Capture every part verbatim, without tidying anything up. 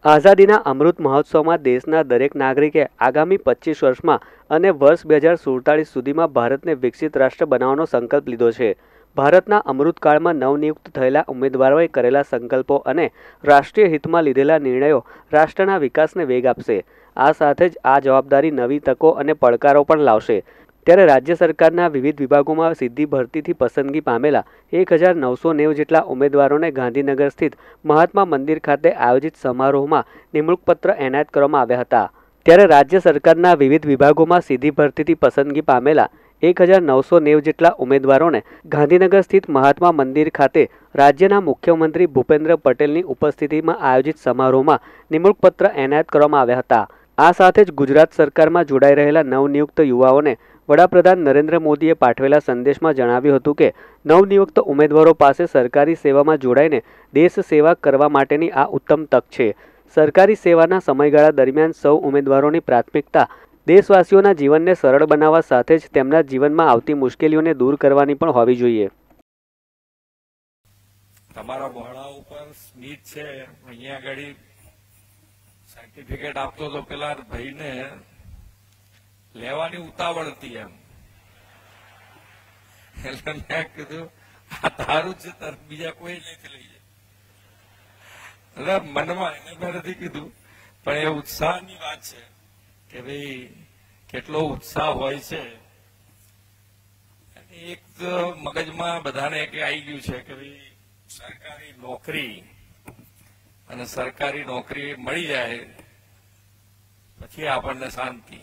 આઝાદીના અમૃત મહોત્સવમાં દેશના દરેક નાગરિકે આગામી પચીસ વર્ષમાં અને વર્ષ બે હજાર સુડતાલીસ સુધીમાં ભારતને વિકસિત રાષ્ટ્ર બનાવવાનો સંકલ્પ લીધો છે. ભારતના અમૃતકાળમાં નવનિયુક્ત થયેલા ઉમેદવારોએ કરેલા સંકલ્પો અને રાષ્ટ્રીય હિતમાં લીધેલા નિર્ણયો રાષ્ટ્રના વિકાસને વેગ આપશે. આ સાથે જ આ જવાબદારી નવી તકો અને પડકારો પણ લાવશે. ત્યારે રાજ્ય સરકારના વિવિધ વિભાગોમાં સીધી ભરતીથી પસંદગી પામેલા એક હજાર નવસો નેવું જેટલા ઉમેદવારોને ગાંધીનગર સ્થિત મહાત્મા મંદિર ખાતે આયોજિત સમારોહમાં નિમણૂક પત્ર એનાયત કરવામાં આવ્યા હતા. ત્યારે રાજ્ય સરકારના વિવિધ વિભાગોમાં સીધી ભરતીથી પસંદગી પામેલા એક હજાર નવસો નેવું જેટલા ઉમેદવારોને ગાંધીનગર સ્થિત મહાત્મા મંદિર ખાતે રાજ્યના મુખ્યમંત્રી ભૂપેન્દ્ર પટેલની ઉપસ્થિતિમાં આયોજિત સમારોહમાં નિમણૂક પત્ર એનાયત કરવામાં આવ્યા હતા. આ સાથે જ ગુજરાત સરકારમાં જોડાઈ રહેલા નવનિયુક્ત યુવાઓને વડાપ્રધાન નરેન્દ્ર મોદીએ પાઠવેલા સંદેશમાં જણાવ્યું હતું કે નવનિયુક્ત ઉમેદવારો પાસે સરકારી સેવામાં જોડાઈને દેશ સેવા કરવા માટેની આ ઉત્તમ તક છે. સરકારી સેવાના સમયગાળા દરમિયાન સૌ ઉમેદવારોની પ્રાથમિકતા દેશવાસીઓના જીવનને સરળ બનાવવા સાથે જ તેમના જીવનમાં આવતી મુશ્કેલીઓને દૂર કરવાની પણ હોવી જોઈએ. તમારા બહોળા ઉપર સ્મિત છે. અહીંયા આગળ સર્ટિફિકેટ આપતો તો પેલા ભાઈને લેવાની ઉતાવળ હતી એમ એટલે મેં કીધું આ તારું છે તાર બીજા કોઈ નથી લઈ જાય એટલે મનમાં એને મેં નથી કીધું પણ એ ઉત્સાહની વાત છે કે ભાઈ કેટલો ઉત્સાહ હોય છે. એક તો મગજમાં બધાને એક આવી ગયું છે કે ભાઈ સરકારી નોકરી અને સરકારી નોકરી મળી જાય પછી આપણને શાંતિ.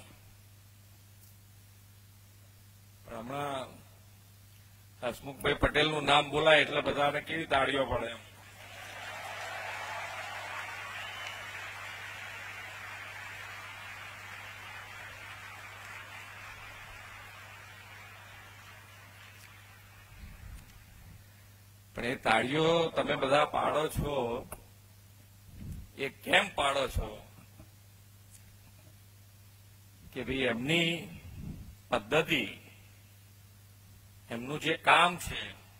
હમણાં હસમુખભાઈ પટેલનું નામ બોલાય એટલે બધાને કેવી તાળીઓ પડે એમ. પણ એ તાળીઓ તમે બધા પાડો છો એ કેમ પાડો છો કે ભાઈ એમની પદ્ધતિ એમનું જે કામ છે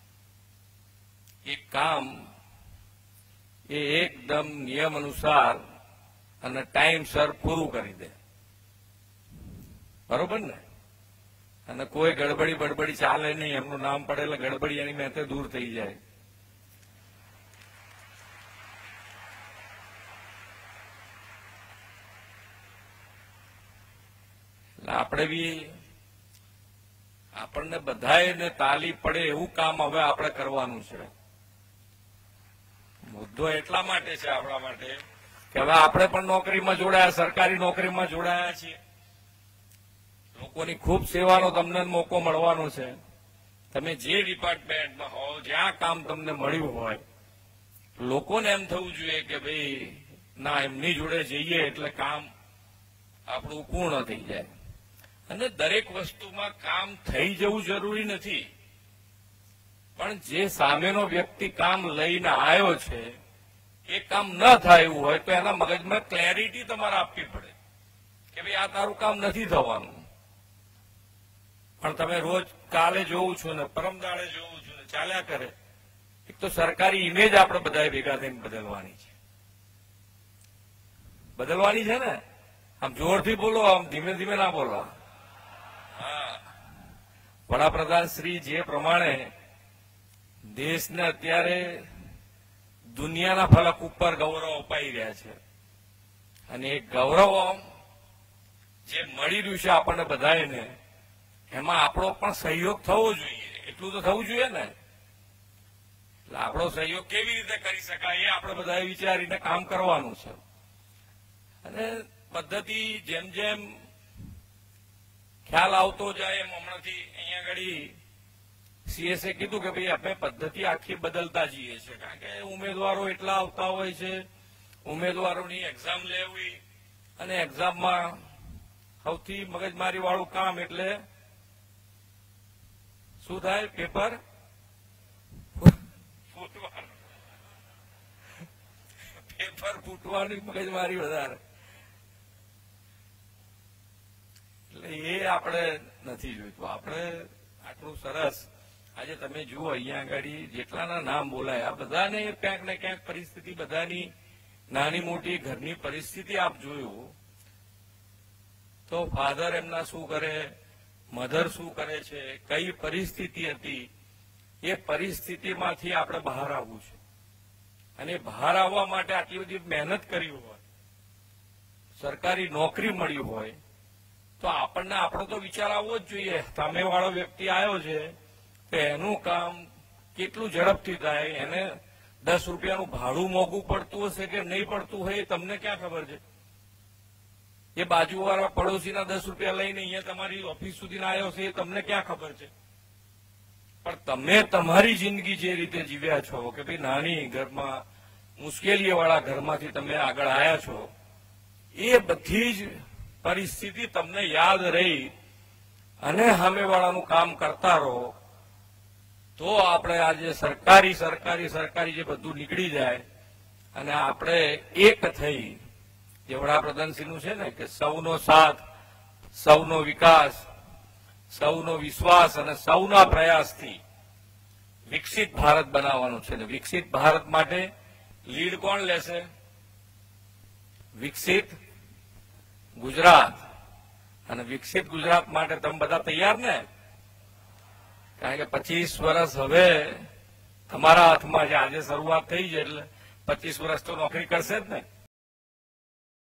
એ કામ એ એકદમ નિયમ અનુસાર અને ટાઈમસર પૂરું કરી દે. બરોબર ને? અને કોઈ ગડબડી બડબડી ચાલે નહીં. એમનું નામ પડે એટલે ગડબડી એની મેં દૂર થઈ જાય. એટલે આપણે બી આપણને બધાને તાલી પડે એવું કામ હવે આપણે કરવાનું છે. મુદ્દો એટલા માટે છે આપણા માટે કે હવે આપણે પણ નોકરીમાં જોડાયા, સરકારી નોકરીમાં જોડાયા છીએ. લોકોની ખૂબ સેવાનો તમને મોકો મળવાનો છે. તમે જે ડિપાર્ટમેન્ટમાં હો, જ્યાં કામ તમને મળ્યું હોય, લોકોને એમ થવું જોઈએ કે ભાઈ ના એમની જોડે જઈએ એટલે કામ આપણું પૂર્ણ થઈ જાય. અને દરેક વસ્તુમાં કામ થઈ જવું જરૂરી નથી, પણ જે સામેનો વ્યક્તિ કામ લઈને આવ્યો છે એ કામ ન થાય એવું હોય તો એના મગજમાં ક્લેરિટી તમારે આપવી પડે કે ભાઈ આ તારું કામ નથી થવાનું. પણ તમે રોજ કાલે જોઉં છું ને પરમદાડે જોઉં છું ને ચાલ્યા કરે. એક તો સરકારી ઇમેજ આપણે બધા ભેગા થઈને બદલવાની છે. બદલવાની છે ને. આમ જોરથી બોલો, આમ ધીમે ધીમે ના બોલો. વડાપ્રધાન શ્રી જે પ્રમાણે દેશને અત્યારે દુનિયાના ફલક ઉપર ગૌરવ અપાઈ રહ્યા છે અને એ ગૌરવ જે મળી રહ્યું છે આપણને બધાને, એમાં આપણો પણ સહયોગ થવો જોઈએ. એટલું તો થવું જોઈએ ને. એટલે આપણો સહયોગ કેવી રીતે કરી શકાય એ આપણે બધાએ વિચારીને કામ કરવાનું છે. અને પદ્ધતિ જેમ જેમ ખ્યાલ આવતો જાય એમ હમણાંથી અહીંયા આગળ સીએસએ કીધું કે ભાઈ આપણે પદ્ધતિ આખી બદલતા જઈએ છીએ. કારણ કે ઉમેદવારો એટલા આવતા હોય છે, ઉમેદવારોની એક્ઝામ લેવી અને એક્ઝામમાં સૌથી મગજમારી વાળું કામ એટલે શું થાય? પેપર ફૂટવાનું. પેપર ફૂટવાની મગજમારી વધારે. એટલે એ આપણે નથી જોઈતું. આપણે આટલું સરસ આજે તમે જુઓ અહીંયા આગળ જેટલાના નામ બોલાય આ બધાને ક્યાંક ને ક્યાંક પરિસ્થિતિ બધાની નાની મોટી ઘરની પરિસ્થિતિ આપ જોયું તો ફાધર એમના શું કરે, મધર શું કરે છે, કઈ પરિસ્થિતિ હતી, એ પરિસ્થિતિમાંથી આપણે બહાર આવવું છે. અને બહાર આવવા માટે આટલી બધી મહેનત કરી હોય, સરકારી નોકરી મળી હોય, તો આપણને આપણો તો વિચાર આવવો જ જોઈએ. સામેવાળો વ્યક્તિ આવ્યો છે તો એનું કામ કેટલું ઝડપથી થાય, એને દસ રૂપિયાનું ભાડું મોંઘું પડતું હશે કે નહીં પડતું હોય, એ તમને ક્યાં ખબર છે? એ બાજુવાળા પડોશીના દસ રૂપિયા લઈને અહીંયા તમારી ઓફિસ સુધી આવ્યો છે, એ તમને ક્યાં ખબર છે? પણ તમે તમારી જિંદગી જે રીતે જીવ્યા છો કે ભાઈ નાની ઘરમાં મુશ્કેલીવાળા ઘરમાંથી તમે આગળ આવ્યા છો, એ બધી જ પરિસ્થિતિ તમને યાદ રહી અને સામેવાળાનું કામ કરતા રહો, તો આપણે આજે સરકારી સરકારી સરકારી જે બધું નીકળી જાય અને આપણે એક થઈ, જે વડાપ્રધાનશ્રીનું છે ને કે સૌનો સાથ, સૌનો વિકાસ, સૌનો વિશ્વાસ અને સૌના પ્રયાસથી વિકસિત ભારત બનાવવાનું છે. ને વિકસિત ભારત માટે લીડ કોણ લેશે? વિકસિત ગુજરાત. અને વિકસિત ગુજરાત માટે તમે બધા તૈયાર ને? કારણ કે પચીસ વર્ષ હવે તમારા હાથમાં છે. આજે શરૂઆત થઈ છે એટલે પચીસ વર્ષ તો નોકરી કરશે જ ને.